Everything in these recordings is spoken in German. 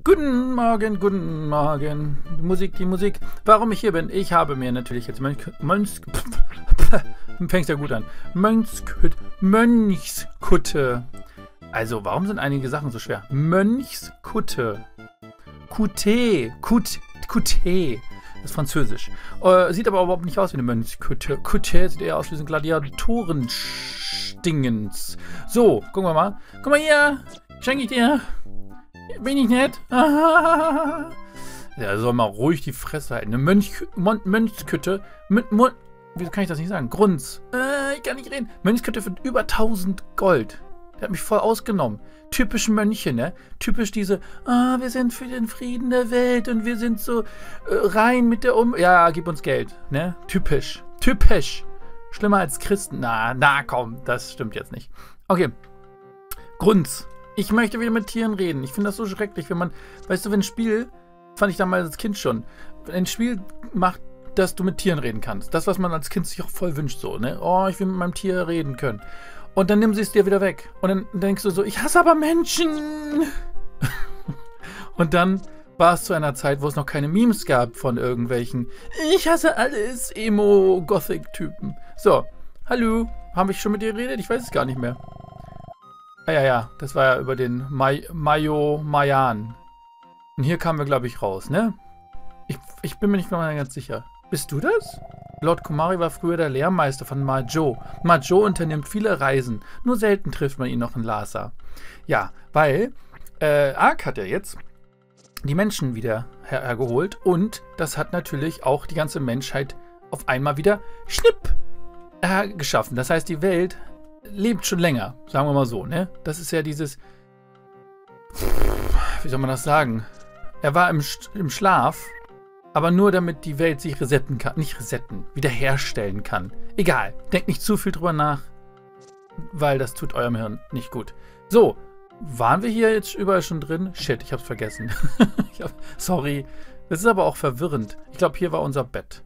Guten Morgen, guten Morgen. Die Musik. Warum ich hier bin? Ich habe mir natürlich jetzt fängt ja gut an. Mönchskutte. Also, warum sind einige Sachen so schwer? Mönchskutte. Couté. Das ist Französisch. Sieht aber überhaupt nicht aus wie eine Mönchskutte. Couté sieht eher aus wie so ein Gladiatorenstingens. So, gucken wir mal. Guck mal hier. Schenke ich dir. Bin ich nett? Ja, soll mal ruhig die Fresse halten. Eine Mönchskütte. Wieso kann ich das nicht sagen? Grunz. Ich kann nicht reden. Mönchskütte für über 1000 Gold. Der hat mich voll ausgenommen. Typisch Mönche, ne? Typisch diese, wir sind für den Frieden der Welt und wir sind so rein mit der Ja, gib uns Geld, ne? Typisch. Schlimmer als Christen. Na komm, das stimmt jetzt nicht. Okay. Grunz. Ich möchte wieder mit Tieren reden. Ich finde das so schrecklich, wenn man, weißt du, wenn ein Spiel, fand ich damals als Kind schon, wenn ein Spiel macht, dass du mit Tieren reden kannst. Das, was man als Kind sich auch voll wünscht, so, ne? Oh, ich will mit meinem Tier reden können. Und dann nimm sie es dir wieder weg. Und dann denkst du so, ich hasse aber Menschen. Und dann war es zu einer Zeit, wo es noch keine Memes gab von irgendwelchen ich hasse alles Emo-Gothic-Typen. So, hallo, habe ich schon mit dir geredet? Ich weiß es gar nicht mehr. Ja, das war ja über den Mayan. Und hier kamen wir, glaube ich, raus, ne? Ich bin mir nicht mehr ganz sicher. Bist du das? Lord Kumari war früher der Lehrmeister von Majo. Majo unternimmt viele Reisen. Nur selten trifft man ihn noch in Lhasa. Ja, weil Ark hat ja jetzt die Menschen wieder hergeholt. Und das hat natürlich auch die ganze Menschheit auf einmal wieder schnipp geschaffen. Das heißt, die Welt lebt schon länger, sagen wir mal so, ne? Das ist ja dieses, wie soll man das sagen? Er war im Schlaf, aber nur damit die Welt sich resetten kann, nicht resetten, wiederherstellen kann. Egal, denkt nicht zu viel drüber nach, weil das tut eurem Hirn nicht gut. So, waren wir hier jetzt überall schon drin? Shit, ich hab's vergessen. Sorry, das ist aber auch verwirrend. Ich glaube, hier war unser Bett.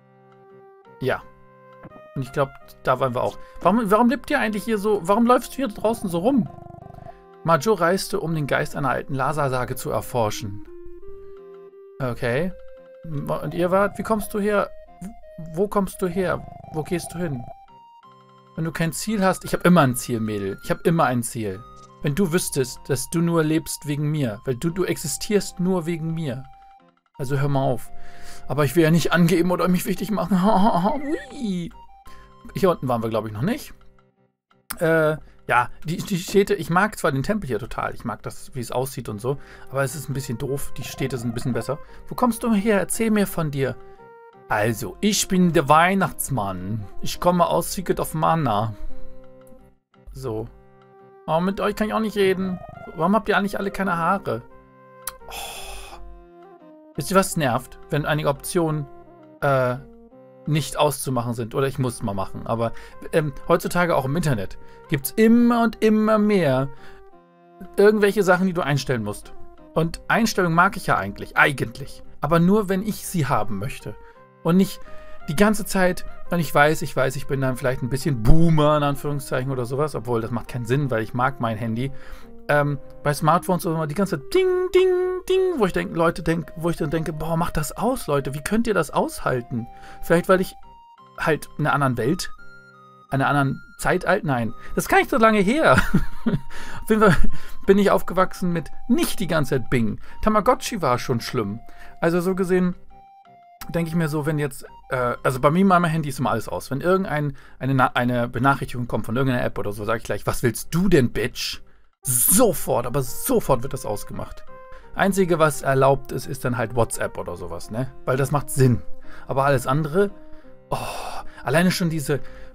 Ja. Und ich glaube, da waren wir auch. Warum lebt ihr eigentlich hier so? Warum läufst du hier draußen so rum? Majo reiste, um den Geist einer alten Lhasa-Sage zu erforschen. Okay. Und ihr wart? Wie kommst du her? Wo kommst du her? Wo gehst du hin? Wenn du kein Ziel hast, ich habe immer ein Ziel, Mädel. Ich habe immer ein Ziel. Wenn du wüsstest, dass du nur lebst wegen mir. Weil du existierst nur wegen mir. Also hör mal auf. Aber ich will ja nicht angeben oder mich wichtig machen. Ui. Hier unten waren wir, glaube ich, noch nicht. Ja, die Städte, ich mag zwar den Tempel hier total, ich mag das, wie es aussieht und so, aber es ist ein bisschen doof, die Städte sind ein bisschen besser. Wo kommst du her? Erzähl mir von dir. Also, ich bin der Weihnachtsmann. Ich komme aus Secret of Mana. So. Oh, mit euch kann ich auch nicht reden. Warum habt ihr eigentlich alle keine Haare? Oh. Wisst ihr, was nervt? Wenn einige Optionen, nicht auszumachen sind. Oder ich muss es mal machen. Aber heutzutage auch im Internet gibt es immer und immer mehr irgendwelche Sachen, die du einstellen musst. Und Einstellungen mag ich ja eigentlich. Aber nur, wenn ich sie haben möchte. Und nicht die ganze Zeit, wenn ich weiß, ich bin dann vielleicht ein bisschen Boomer, in Anführungszeichen oder sowas. Obwohl, das macht keinen Sinn, weil ich mag mein Handy. Bei Smartphones immer die ganze Zeit Ding, Ding, Ding, wo ich dann denke, boah, macht das aus, Leute, wie könnt ihr das aushalten? Vielleicht, weil ich halt in einer anderen Welt, einer anderen Zeitalter, nein, das ist gar nicht so lange her. Auf jeden Fall bin ich aufgewachsen mit nicht die ganze Zeit Bing. Tamagotchi war schon schlimm. Also so gesehen denke ich mir so, wenn jetzt, also bei mir in meinem Handy ist immer alles aus. Wenn eine Benachrichtigung kommt von irgendeiner App oder so, sage ich gleich, was willst du denn, Bitch? Aber sofort wird das ausgemacht. Einzige, was erlaubt ist, ist dann halt WhatsApp oder sowas, ne? Weil das macht Sinn. Aber alles andere, alleine schon die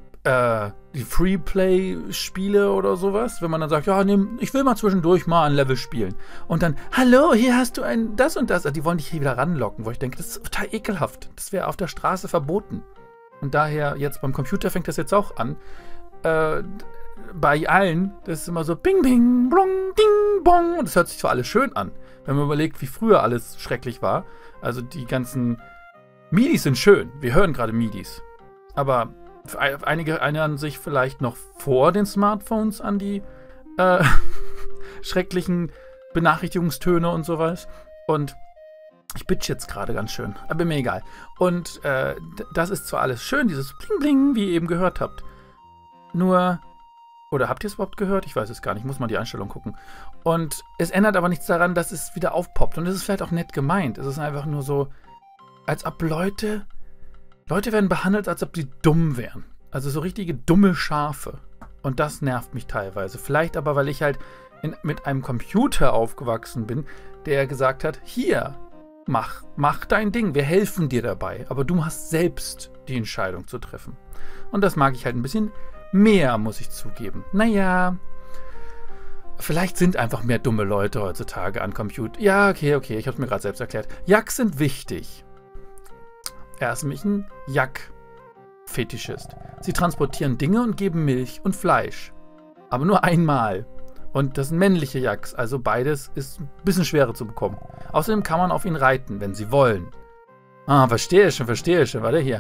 Freeplay-Spiele oder sowas, wenn man dann sagt, ja, ich will mal zwischendurch mal ein Level spielen. Und dann, hallo, hier hast du ein das und das. Also die wollen dich hier wieder ranlocken, wo ich denke, das ist total ekelhaft. Das wäre auf der Straße verboten. Und daher, jetzt beim Computer fängt das jetzt auch an. Bei allen, das ist immer so Bing, Bing, Blong, Ding, Bong. Und das hört sich zwar alles schön an, wenn man überlegt, wie früher alles schrecklich war. Also die ganzen MIDIs sind schön. Wir hören gerade MIDIs. Aber einige erinnern sich vielleicht noch vor den Smartphones an die schrecklichen Benachrichtigungstöne und sowas. Und ich bitch jetzt gerade ganz schön, aber mir egal. Und das ist zwar alles schön, dieses Bling-Bling, wie ihr eben gehört habt. Nur, oder habt ihr es überhaupt gehört? Ich weiß es gar nicht, muss mal die Einstellung gucken. Und es ändert aber nichts daran, dass es wieder aufpoppt. Und es ist vielleicht auch nett gemeint. Es ist einfach nur so, als ob Leute werden behandelt, als ob sie dumm wären. Also so richtige dumme Schafe. Und das nervt mich teilweise. Vielleicht aber, weil ich halt mit einem Computer aufgewachsen bin, der gesagt hat, hier, mach dein Ding, wir helfen dir dabei. Aber du hast selbst die Entscheidung zu treffen. Und das mag ich halt ein bisschen mehr, muss ich zugeben. Naja, vielleicht sind einfach mehr dumme Leute heutzutage an Computer. Ja, okay, ich habe es mir gerade selbst erklärt. Yaks sind wichtig. Er ist nämlich ein Yak-Fetischist. Sie transportieren Dinge und geben Milch und Fleisch. Aber nur einmal. Und das sind männliche Yaks, also beides ist ein bisschen schwerer zu bekommen. Außerdem kann man auf ihn reiten, wenn sie wollen. Ah, verstehe schon. Warte hier.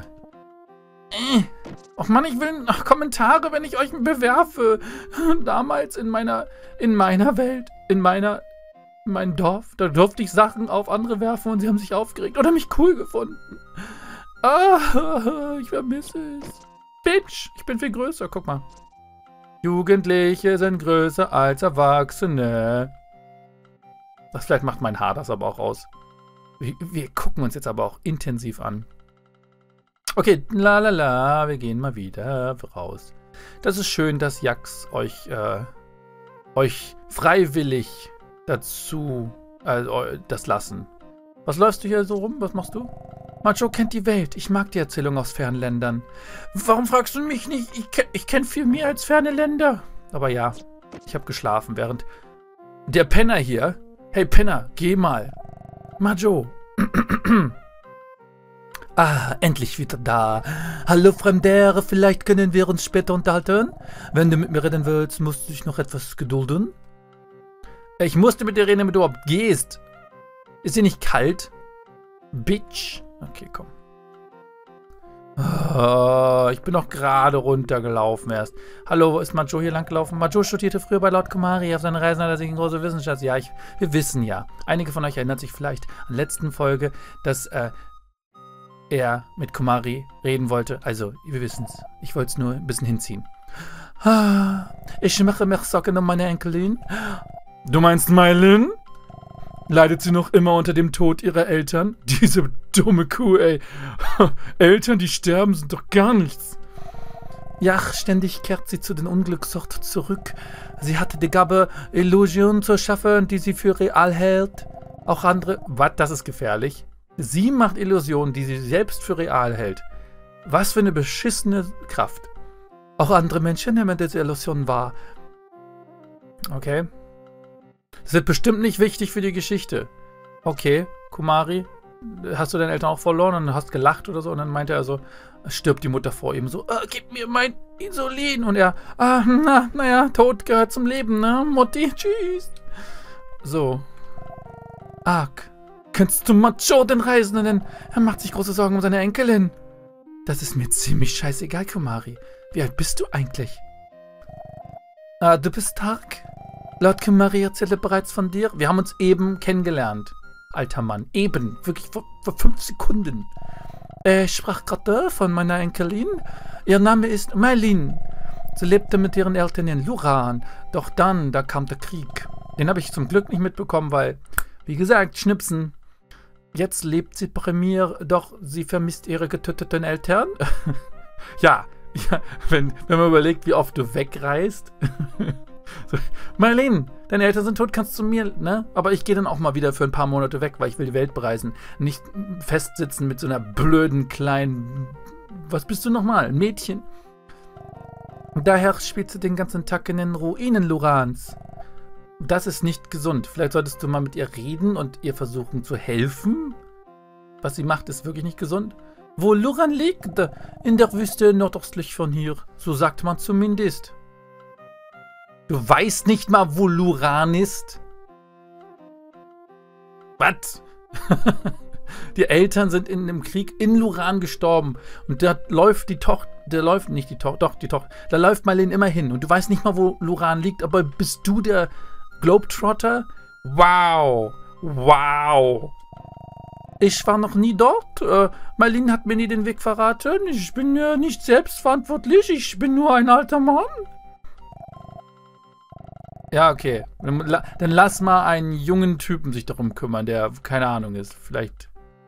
Ach Mann, ich will Kommentare, wenn ich euch bewerfe. Damals in meiner Welt, in meinem Dorf, da durfte ich Sachen auf andere werfen und sie haben sich aufgeregt oder mich cool gefunden. Ah, ich vermisse es. Bitch, ich bin viel größer, guck mal. Jugendliche sind größer als Erwachsene. Vielleicht macht mein Haar das aber auch aus. Wir gucken uns jetzt aber auch intensiv an. Okay, wir gehen mal wieder raus. Das ist schön, dass Yaks euch freiwillig dazu das lassen. Was läufst du hier so rum? Was machst du? Macho kennt die Welt. Ich mag die Erzählung aus fernen Ländern. Warum fragst du mich nicht? Ich kenne viel mehr als ferne Länder. Aber ja, ich habe geschlafen, während der Penner hier... Hey Penner, geh mal. Majo. Ah, endlich wieder da. Hallo Fremdere, vielleicht können wir uns später unterhalten? Wenn du mit mir reden willst, musst du dich noch etwas gedulden. Ich musste mit dir reden, damit du überhaupt gehst. Ist dir nicht kalt? Bitch. Okay, komm. Oh, ich bin noch gerade runtergelaufen erst. Hallo, wo ist Majo hier lang gelaufen? Majo studierte früher bei Lord Kumari. Auf seinen Reisen hat er sich in große Wissenschaft... Ja, wir wissen ja. Einige von euch erinnern sich vielleicht an der letzten Folge, dass er mit Kumari reden wollte. Also, wir wissen es. Ich wollte es nur ein bisschen hinziehen. Ich mache mir Sorgen um meine Enkelin. Du meinst Mylin? Leidet sie noch immer unter dem Tod ihrer Eltern? Diese dumme Kuh, ey. Eltern, die sterben, sind doch gar nichts. Ja, ständig kehrt sie zu den Unglücksorten zurück. Sie hatte die Gabe, Illusionen zu schaffen, die sie für real hält. Auch andere... Was? Das ist gefährlich. Sie macht Illusionen, die sie selbst für real hält. Was für eine beschissene Kraft. Auch andere Menschen nehmen diese Illusionen wahr. Okay. Das wird bestimmt nicht wichtig für die Geschichte. Okay, Kumari, hast du deine Eltern auch verloren und hast gelacht oder so? Und dann meinte er so, stirbt die Mutter vor ihm so, gib mir mein Insulin. Und er, naja, Tod gehört zum Leben, ne, Mutti, tschüss. So. Arg. Kennst du Macho, den Reisenden? Er macht sich große Sorgen um seine Enkelin. Das ist mir ziemlich scheißegal, Kumari. Wie alt bist du eigentlich? Du bist stark. Lord Kumari erzählte bereits von dir. Wir haben uns eben kennengelernt. Alter Mann, eben. Wirklich vor 5 Sekunden. Ich sprach gerade von meiner Enkelin. Ihr Name ist Mylin. Sie lebte mit ihren Eltern in Luran. Doch dann, da kam der Krieg. Den habe ich zum Glück nicht mitbekommen, weil, wie gesagt, Schnipsen. Jetzt lebt sie bei mir, doch sie vermisst ihre getöteten Eltern. Ja, wenn man überlegt, wie oft du wegreist. So, Mylin, deine Eltern sind tot, kannst du mir, ne? Aber ich gehe dann auch mal wieder für ein paar Monate weg, weil ich will die Welt bereisen. Nicht festsitzen mit so einer blöden kleinen... Was bist du nochmal? Ein Mädchen? Daher spielt sie den ganzen Tag in den Ruinen Lurans. Das ist nicht gesund. Vielleicht solltest du mal mit ihr reden und ihr versuchen zu helfen. Was sie macht, ist wirklich nicht gesund. Wo Luran liegt? In der Wüste nordöstlich von hier. So sagt man zumindest. Du weißt nicht mal, wo Luran ist? Was? Die Eltern sind in dem Krieg in Luran gestorben. Und da läuft die Tochter, da läuft Mylin immer hin. Und du weißt nicht mal, wo Luran liegt, aber bist du der Globetrotter Wow. Wow. Ich war noch nie dort. Marlene hat mir nie den Weg verraten. Ich bin nicht selbstverantwortlich. Ich bin nur ein alter Mann. Ja, okay. Dann lass mal einen jungen Typen sich darum kümmern, der, keine Ahnung ist. Vielleicht,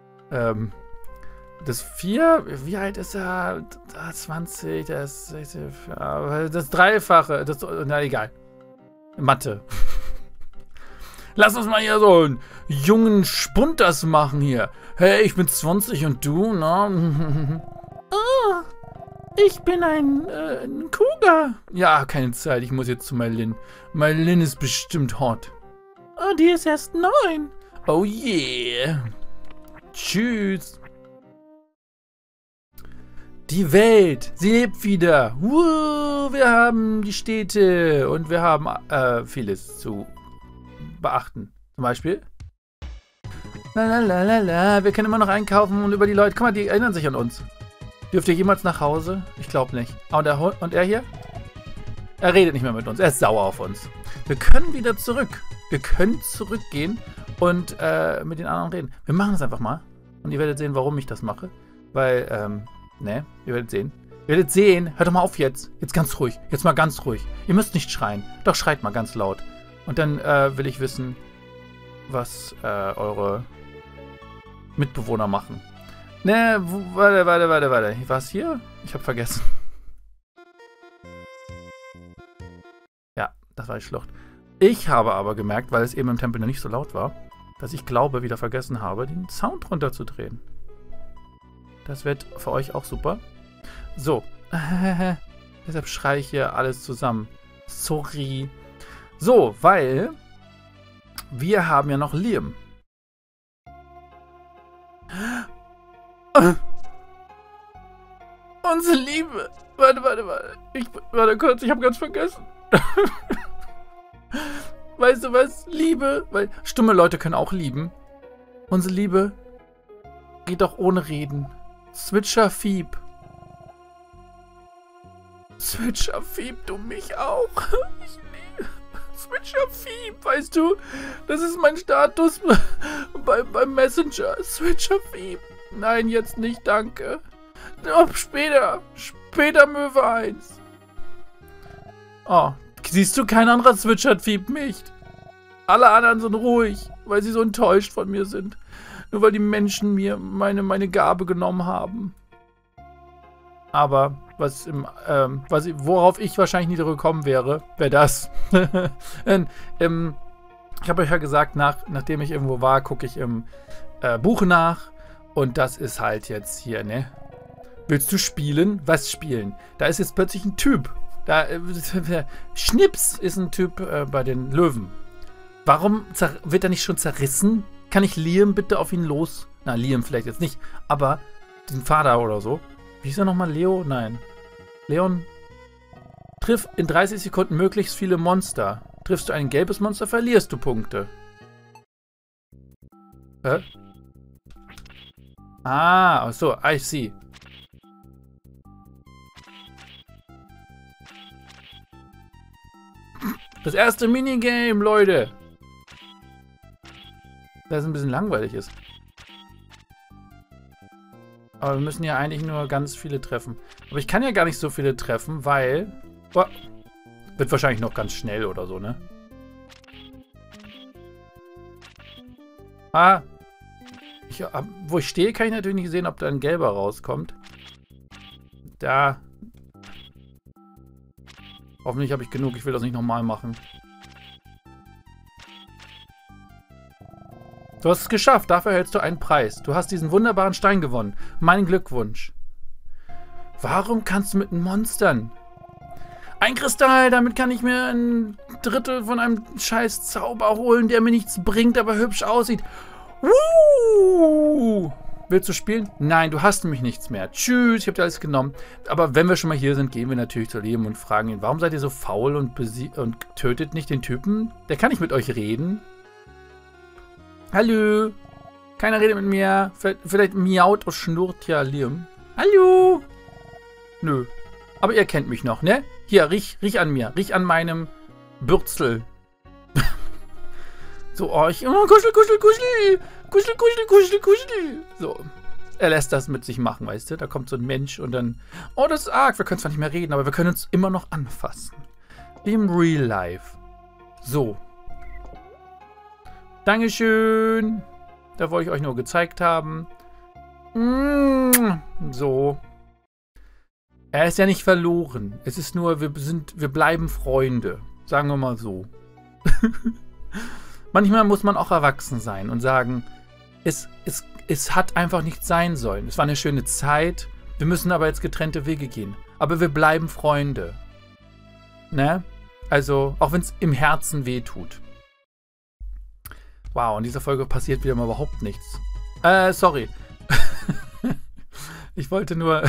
das 4, wie alt ist er? 20, das Dreifache, na egal. Mathe. Lass uns mal hier so einen jungen Spunters machen hier. Hey, ich bin 20 und du, ne? Oh, ich bin ein Cougar. Ja, keine Zeit, ich muss jetzt zu Marlene. Marlene ist bestimmt hot. Oh, die ist erst 9. Oh yeah. Tschüss. Die Welt, sie lebt wieder. Wir haben die Städte und wir haben vieles zu beachten. Zum Beispiel. Wir können immer noch einkaufen und über die Leute. Guck mal, die erinnern sich an uns. Dürft ihr jemals nach Hause? Ich glaube nicht. Und er hier? Er redet nicht mehr mit uns. Er ist sauer auf uns. Wir können wieder zurück. Wir können zurückgehen und mit den anderen reden. Wir machen das einfach mal. Und ihr werdet sehen, warum ich das mache. Weil, ne, ihr werdet sehen. Ihr werdet sehen. Hört doch mal auf jetzt. Jetzt ganz ruhig. Jetzt mal ganz ruhig. Ihr müsst nicht schreien. Doch, schreit mal ganz laut. Und dann will ich wissen, was eure Mitbewohner machen. Ne, warte. Was hier? Ich habe vergessen. Ja, das war die Schlucht. Ich habe aber gemerkt, weil es eben im Tempel noch nicht so laut war, dass ich glaube, wieder vergessen habe, den Sound runterzudrehen. Das wird für euch auch super. So. Deshalb schreie ich hier alles zusammen. Sorry. So, weil wir haben ja noch Liam. Unsere Liebe. Warte. Warte kurz, ich habe ganz vergessen. Weißt du was? Liebe. Weil stumme Leute können auch lieben. Unsere Liebe geht auch ohne Reden. Switcher Fieb. Switcher Fieb, du mich auch. Ich liebe Switcher Fieb, weißt du? Das ist mein Status beim Messenger. Switcher Fieb. Nein, jetzt nicht, danke. Oh, später. Später Möwe 1. Oh, siehst du, kein anderer zwitschert Fieb nicht. Alle anderen sind ruhig, weil sie so enttäuscht von mir sind. Nur weil die Menschen mir meine Gabe genommen haben. Aber worauf ich wahrscheinlich nie gekommen wäre das. Ich habe euch ja gesagt, nachdem ich irgendwo war, gucke ich im Buch nach. Und das ist halt jetzt hier, ne? Willst du spielen? Was spielen? Da ist jetzt plötzlich ein Typ. Schnips ist ein Typ bei den Löwen. Warum wird er nicht schon zerrissen? Kann ich Liam bitte auf ihn los? Na, Liam vielleicht jetzt nicht, aber den Vater oder so. Wie hieß er nochmal? Leo? Nein. Leon? Triff in 30 Sekunden möglichst viele Monster. Triffst du ein gelbes Monster, verlierst du Punkte. Hä? Ah, so, I see. Das erste Minigame, Leute. Das ein bisschen langweilig ist. Aber wir müssen ja eigentlich nur ganz viele treffen. Aber ich kann ja gar nicht so viele treffen, weil... Oh, wird wahrscheinlich noch ganz schnell oder so, ne? Ah. Wo ich stehe, kann ich natürlich nicht sehen, ob da ein gelber rauskommt. Da. Hoffentlich habe ich genug. Ich will das nicht nochmal machen. Du hast es geschafft. Dafür erhältst du einen Preis. Du hast diesen wunderbaren Stein gewonnen. Mein Glückwunsch. Warum kannst du mit Monstern? Ein Kristall, damit kann ich mir ein Drittel von einem scheiß Zauber holen, der mir nichts bringt, aber hübsch aussieht. Willst du spielen? Nein, du hast nämlich nichts mehr. Tschüss, ich habe dir alles genommen. Aber wenn wir schon mal hier sind, gehen wir natürlich zu Liam und fragen ihn, warum seid ihr so faul und tötet nicht den Typen? Der kann nicht mit euch reden. Hallo. Keiner redet mit mir. Vielleicht miaut und schnurrt ja Liam. Hallo. Nö. Aber ihr kennt mich noch, ne? Hier, riech an mir. Riech an meinem Bürzel. So, oh, kuschel, kuschel, kuschel. Kuschel, kuschel, kuschel, kuschel. So. Er lässt das mit sich machen, weißt du? Da kommt so ein Mensch und dann, oh, das ist arg. Wir können zwar nicht mehr reden, aber wir können uns immer noch anfassen. Wie im Real Life. So. Dankeschön. Da wollte ich euch nur gezeigt haben. So. Er ist ja nicht verloren. Es ist nur, wir bleiben Freunde. Sagen wir mal so. Manchmal muss man auch erwachsen sein und sagen, es hat einfach nicht sein sollen. Es war eine schöne Zeit. Wir müssen aber jetzt getrennte Wege gehen. Aber wir bleiben Freunde. Ne? Also, auch wenn es im Herzen weh tut. Wow, in dieser Folge passiert wieder mal überhaupt nichts. Sorry. Ich wollte nur...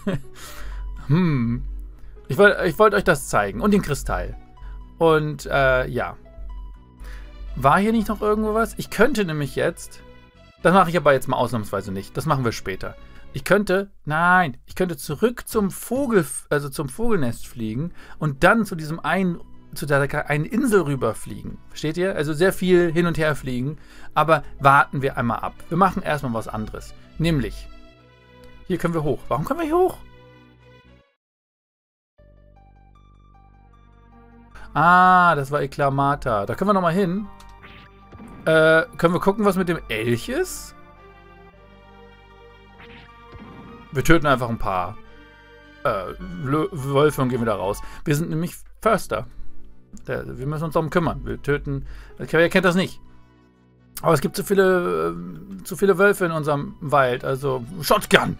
Ich wollte euch das zeigen. Und den Kristall. Und, ja. War hier nicht noch irgendwo was? Ich könnte nämlich jetzt... Das mache ich aber jetzt mal ausnahmsweise nicht. Das machen wir später. Ich könnte zurück zum Vogelnest fliegen und dann zu dieser einen Insel rüberfliegen. Versteht ihr? Also sehr viel hin und her fliegen. Aber warten wir einmal ab. Wir machen erstmal was anderes. Nämlich, hier können wir hoch. Warum können wir hier hoch? Ah, das war Eklamata. Da können wir nochmal hin. Können wir gucken, was mit dem Elch ist? Wir töten einfach ein paar Wölfe und gehen wieder raus. Wir sind nämlich Förster. Wir müssen uns darum kümmern. Wir töten... Wer kennt das nicht? Aber es gibt zu viele Wölfe in unserem Wald. Also Shotgun.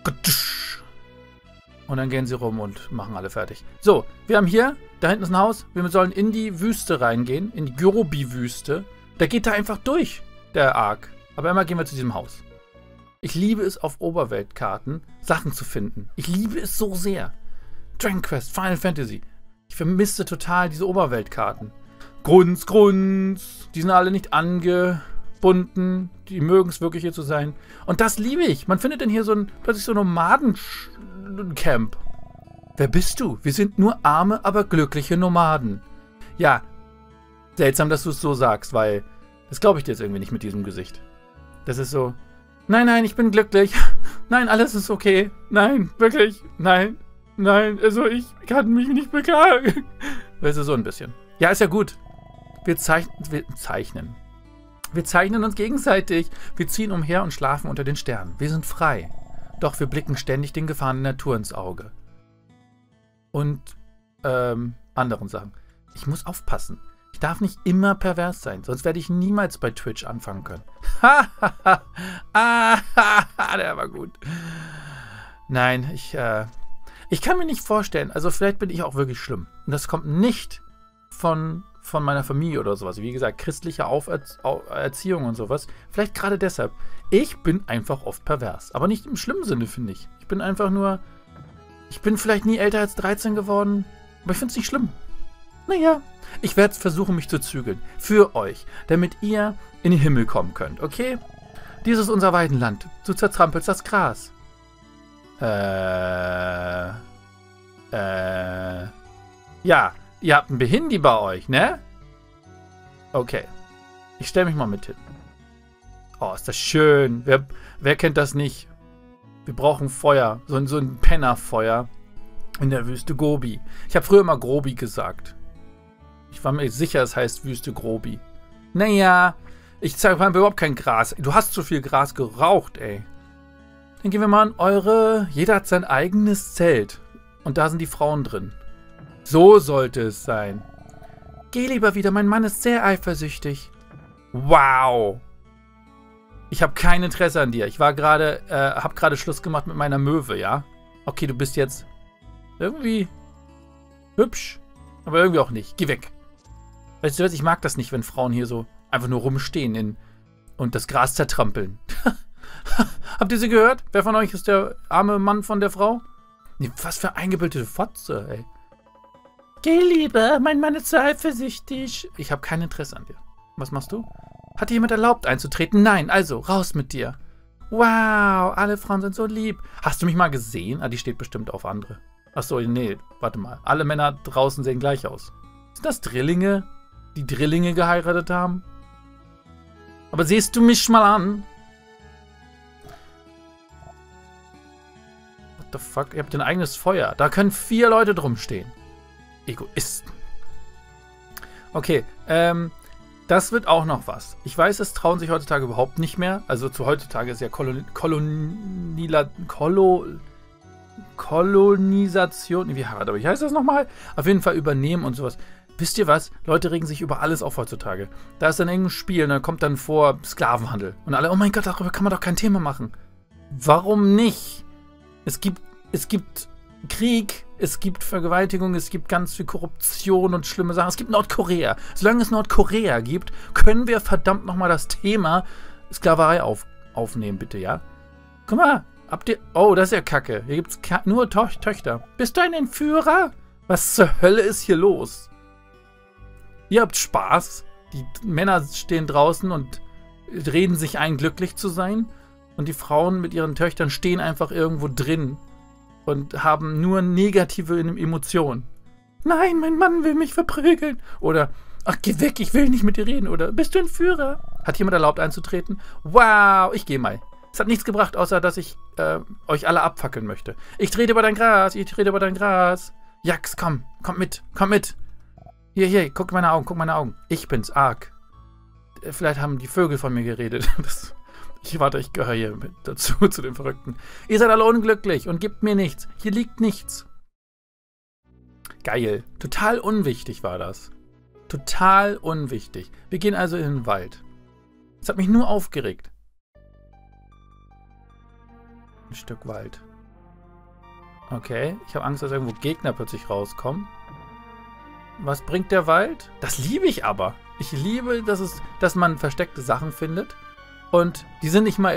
Und dann gehen sie rum und machen alle fertig. So, wir haben hier, da hinten ist ein Haus. Wir sollen in die Wüste reingehen. In die Gobi-Wüste. Der geht da einfach durch, der Ark. Aber einmal gehen wir zu diesem Haus. Ich liebe es, auf Oberweltkarten Sachen zu finden. Ich liebe es so sehr. Dragon Quest, Final Fantasy. Ich vermisse total diese Oberweltkarten. Grunz, Grunz. Die sind alle nicht angebunden. Die mögen es wirklich hier zu sein. Und das liebe ich. Man findet denn hier plötzlich so ein Nomadencamp. Wer bist du? Wir sind nur arme, aber glückliche Nomaden. Ja, seltsam, dass du es so sagst, weil das glaube ich dir jetzt irgendwie nicht mit diesem Gesicht. Das ist so, nein, ich bin glücklich. Nein, alles ist okay. Nein, wirklich, nein, also ich kann mich nicht beklagen. Weißt du, so ein bisschen. Ja, ist ja gut. Wir zeichnen. Wir zeichnen uns gegenseitig. Wir ziehen umher und schlafen unter den Sternen. Wir sind frei. Doch wir blicken ständig den Gefahren der Natur ins Auge. Und, anderen Sachen. Ich muss aufpassen. Ich darf nicht immer pervers sein, sonst werde ich niemals bei Twitch anfangen können. Der war gut. Nein, ich kann mir nicht vorstellen, also vielleicht bin ich auch wirklich schlimm. Und das kommt nicht von meiner Familie oder sowas. Wie gesagt, christliche Erziehung und sowas. Vielleicht gerade deshalb. Ich bin einfach oft pervers. Aber nicht im schlimmen Sinne, finde ich. Ich bin vielleicht nie älter als 13 geworden, aber ich finde es nicht schlimm. Naja, ich werde versuchen, mich zu zügeln. Für euch. Damit ihr in den Himmel kommen könnt, okay? Dies ist unser Weidenland. Du zertrampelst das Gras. Ja, ihr habt ein Behindi bei euch, ne? Okay. Ich stelle mich mal mit hin. Oh, ist das schön. Wer kennt das nicht? Wir brauchen Feuer. So ein Pennerfeuer in der Wüste Gobi. Ich habe früher immer Grobi gesagt. Ich war mir sicher, es heißt Wüste Grobi. Naja, ich zeige mal überhaupt kein Gras. Du hast zu viel Gras geraucht, ey. Dann gehen wir mal an jeder hat sein eigenes Zelt. Und da sind die Frauen drin. So sollte es sein. Geh lieber wieder, mein Mann ist sehr eifersüchtig. Wow. Ich habe kein Interesse an dir. Ich war gerade, hab gerade Schluss gemacht mit meiner Möwe, ja? Okay, du bist jetzt irgendwie hübsch, aber irgendwie auch nicht. Geh weg. Weißt du was, ich mag das nicht, wenn Frauen hier so einfach nur rumstehen und das Gras zertrampeln. Habt ihr sie gehört? Wer von euch ist der arme Mann von der Frau? Nee, was für eingebildete Fotze, ey. Geh lieber, mein Mann ist so eifersüchtig. Ich habe kein Interesse an dir. Was machst du? Hat dir jemand erlaubt einzutreten? Nein, also, raus mit dir. Wow, alle Frauen sind so lieb. Hast du mich mal gesehen? Ah, die steht bestimmt auf andere. Achso, nee, warte mal. Alle Männer draußen sehen gleich aus. Sind das Drillinge? Die Drillinge geheiratet haben? Aber siehst du mich mal an? What the fuck? Ihr habt ein eigenes Feuer. Da können 4 Leute drum stehen. Egoisten. Okay, das wird auch noch was. Ich weiß, es trauen sich heutzutage überhaupt nicht mehr. Also zu heutzutage ist ja Kolonisation. Wie heißt das nochmal? Auf jeden Fall übernehmen und sowas. Wisst ihr was? Leute regen sich über alles auf heutzutage. Da ist dann irgendein Spiel und dann kommt dann vor Sklavenhandel. Und alle, oh mein Gott, darüber kann man doch kein Thema machen. Warum nicht? Es gibt Krieg, es gibt Vergewaltigung, es gibt ganz viel Korruption und schlimme Sachen. Es gibt Nordkorea. Solange es Nordkorea gibt, können wir verdammt nochmal das Thema Sklaverei aufnehmen, bitte, ja? Guck mal, habt ihr... Oh, das ist ja kacke. Hier gibt es nur Töchter. Bist du ein Entführer? Was zur Hölle ist hier los? Ihr habt Spaß. Die Männer stehen draußen und reden sich ein, glücklich zu sein. Und die Frauen mit ihren Töchtern stehen einfach irgendwo drin und haben nur negative Emotionen. Nein, mein Mann will mich verprügeln. Oder, ach, geh weg, ich will nicht mit dir reden. Oder, bist du ein Führer? Hat jemand erlaubt einzutreten? Wow, ich gehe mal. Es hat nichts gebracht, außer dass ich euch alle abfackeln möchte. Ich trete über dein Gras, ich trete über dein Gras. Jax, komm mit, komm mit. Hier, guck meine Augen. Ich bin's, Ark. Vielleicht haben die Vögel von mir geredet. Ich gehöre hier mit dazu, zu den Verrückten. Ihr seid alle unglücklich und gebt mir nichts. Hier liegt nichts. Geil. Total unwichtig war das. Total unwichtig. Wir gehen also in den Wald. Das hat mich nur aufgeregt. Ein Stück Wald. Okay, ich habe Angst, dass irgendwo Gegner plötzlich rauskommen. Was bringt der Wald? Das liebe ich aber. Ich liebe, dass man versteckte Sachen findet. Und die sind nicht mal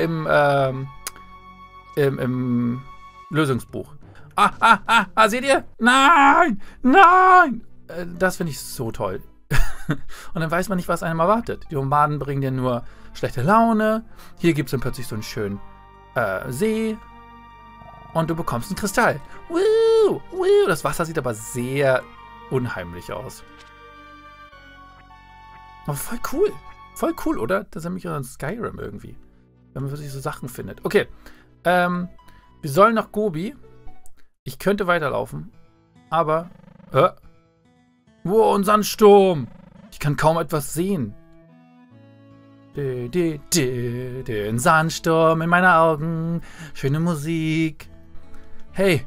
im Lösungsbuch. Seht ihr? Nein! Das finde ich so toll. Und dann weiß man nicht, was einem erwartet. Die Nomaden bringen dir nur schlechte Laune. Hier gibt es dann plötzlich so einen schönen See. Und du bekommst einen Kristall. Das Wasser sieht aber sehr unheimlich aus. Aber voll cool. Voll cool, oder? Das ist nämlich an Skyrim irgendwie. Wenn man wirklich so Sachen findet. Okay. Wir sollen nach Gobi. Ich könnte weiterlaufen. Aber... Wow, ein Sandsturm. Ich kann kaum etwas sehen. Den Sandsturm in meinen Augen. Schöne Musik. Hey.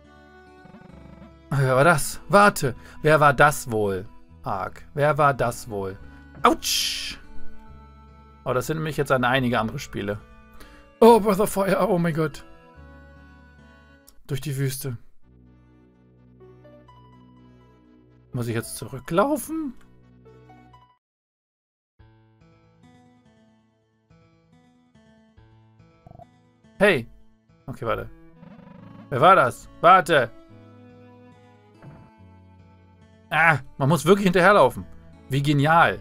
Wer war das? Warte. Wer war das wohl? Ark. Wer war das wohl? Autsch. Oh, das sind nämlich jetzt einige andere Spiele. Oh, Breath of Fire. Oh mein Gott. Durch die Wüste. Muss ich jetzt zurücklaufen? Hey. Okay, warte. Wer war das? Warte. Man muss wirklich hinterherlaufen. Wie genial.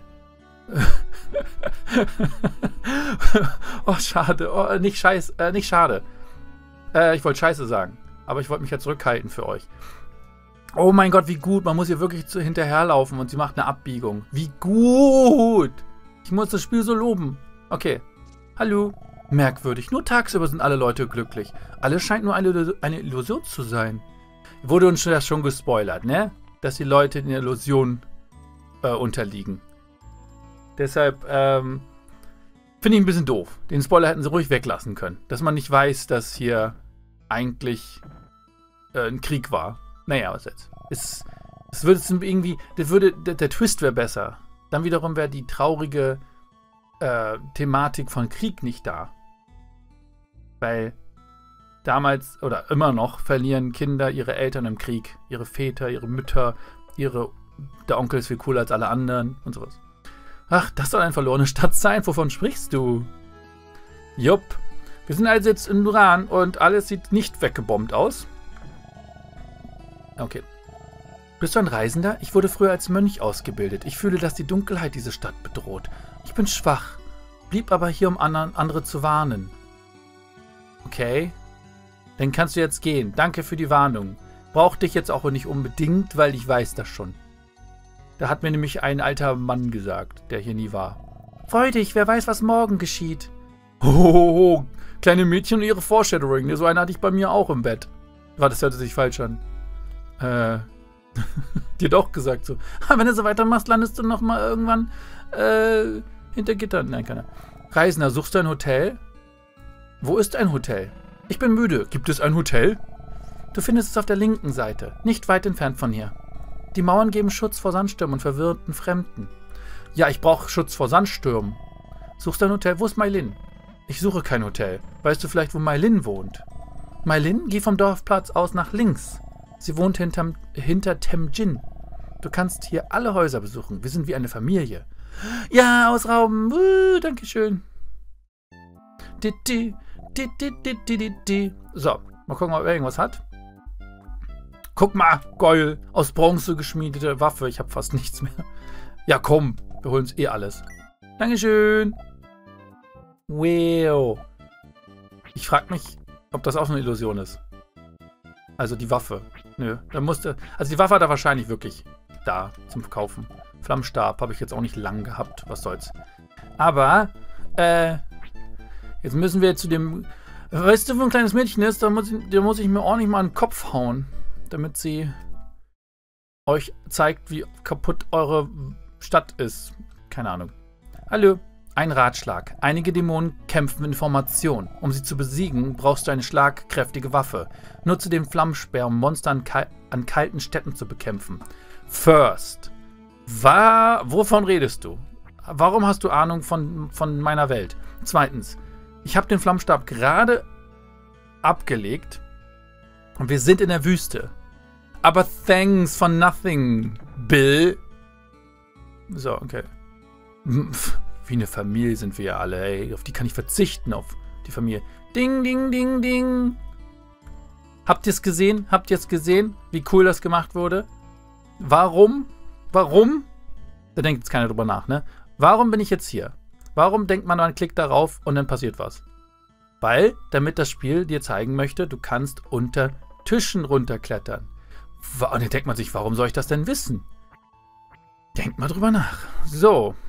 Oh, schade. Oh, nicht schade. Ich wollte Scheiße sagen. Aber ich wollte mich ja zurückhalten für euch. Oh mein Gott, wie gut. Man muss hier wirklich hinterherlaufen und sie macht eine Abbiegung. Wie gut. Ich muss das Spiel so loben. Okay. Hallo. Merkwürdig. Nur tagsüber sind alle Leute glücklich. Alles scheint nur eine Illusion zu sein. Wurde uns das schon gespoilert, ne? Dass die Leute in der Illusion unterliegen. Deshalb finde ich ein bisschen doof. Den Spoiler hätten sie ruhig weglassen können. Dass man nicht weiß, dass hier eigentlich ein Krieg war. Naja, was jetzt? Es würde irgendwie... Der Twist wäre besser. Dann wiederum wäre die traurige Thematik von Krieg nicht da. Weil damals oder immer noch verlieren Kinder ihre Eltern im Krieg. Ihre Väter, ihre Mütter, der Onkel ist viel cooler als alle anderen und sowas. Ach, das soll eine verlorene Stadt sein. Wovon sprichst du? Jupp. Wir sind also jetzt in Nuran und alles sieht nicht weggebombt aus. Okay. Bist du ein Reisender? Ich wurde früher als Mönch ausgebildet. Ich fühle, dass die Dunkelheit diese Stadt bedroht. Ich bin schwach. Blieb aber hier, um andere zu warnen. Okay. Dann kannst du jetzt gehen. Danke für die Warnung. Brauch dich jetzt auch nicht unbedingt, weil ich weiß das schon. Da hat mir nämlich ein alter Mann gesagt, der hier nie war. Freu dich, wer weiß, was morgen geschieht. Hohoho, kleine Mädchen und ihre Foreshadowing. So eine hatte ich bei mir auch im Bett. Warte, das hörte sich falsch an. Dir doch gesagt so. Wenn du so weitermachst, landest du nochmal irgendwann hinter Gittern. Nein, keiner. Reisender, suchst du ein Hotel? Wo ist ein Hotel? Ich bin müde. Gibt es ein Hotel? Du findest es auf der linken Seite, nicht weit entfernt von hier. Die Mauern geben Schutz vor Sandstürmen und verwirrten Fremden. Ja, ich brauche Schutz vor Sandstürmen. Suchst du ein Hotel? Wo ist Mailin? Ich suche kein Hotel. Weißt du vielleicht, wo Mailin wohnt? Mailin, geh vom Dorfplatz aus nach links. Sie wohnt hinter Temjin. Du kannst hier alle Häuser besuchen. Wir sind wie eine Familie. Ja, ausrauben. Dankeschön. So, mal gucken, ob er irgendwas hat. Guck mal, geil. Aus Bronze geschmiedete Waffe. Ich habe fast nichts mehr. Ja, komm. Wir holen uns eh alles. Dankeschön. Wow. Ich frage mich, ob das auch so eine Illusion ist. Also die Waffe. Nö, da musste... Also die Waffe hat er wahrscheinlich wirklich da zum Verkaufen. Flammenstab habe ich jetzt auch nicht lang gehabt. Was soll's. Aber, jetzt müssen wir zu dem... Weißt du, wo ein kleines Mädchen ist? Da muss ich mir ordentlich mal an den Kopf hauen. Damit sie euch zeigt, wie kaputt eure Stadt ist. Keine Ahnung. Hallo. Ein Ratschlag. Einige Dämonen kämpfen in Formation. Um sie zu besiegen, brauchst du eine schlagkräftige Waffe. Nutze den Flammenspeer, um Monster an kalten Städten zu bekämpfen. First. Wovon redest du? Warum hast du Ahnung von meiner Welt? Zweitens. Ich habe den Flammenstab gerade abgelegt. Und wir sind in der Wüste. Aber thanks for nothing, Bill. So, okay. Wie eine Familie sind wir ja alle, ey. Auf die kann ich verzichten, auf die Familie. Ding, ding, ding, ding. Habt ihr es gesehen? Habt ihr es gesehen, wie cool das gemacht wurde? Warum? Warum? Da denkt jetzt keiner drüber nach, ne? Warum bin ich jetzt hier? Warum denkt man, man klickt darauf und dann passiert was? Weil, damit das Spiel dir zeigen möchte, du kannst unter Tischen runterklettern. Und dann denkt man sich, warum soll ich das denn wissen? Denkt mal drüber nach. So.